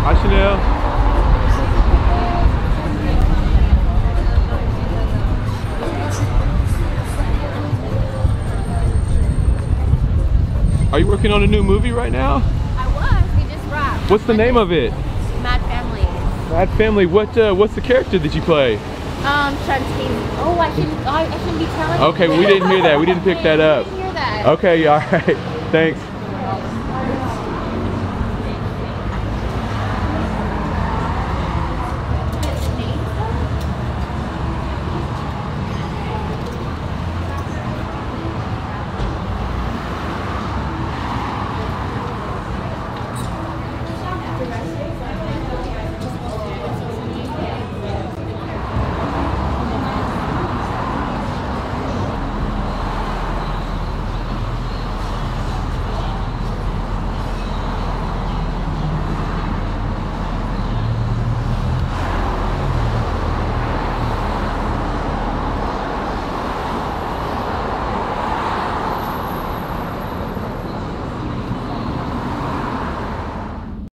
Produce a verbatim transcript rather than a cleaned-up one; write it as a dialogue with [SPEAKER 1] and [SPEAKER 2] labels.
[SPEAKER 1] Hi, Chanel. Are you working on a new movie right now?
[SPEAKER 2] I was. We just wrapped.
[SPEAKER 1] What's the name of it?
[SPEAKER 2] Mad Family.
[SPEAKER 1] Mad Family. What? Uh, what's the character that you play?
[SPEAKER 2] Um, Shantae. Oh, I shouldn't. I, I shouldn't be telling.
[SPEAKER 1] Okay, well, we didn't hear that. We didn't pick that up.
[SPEAKER 2] I didn't hear that.
[SPEAKER 1] Okay, all right. Thanks.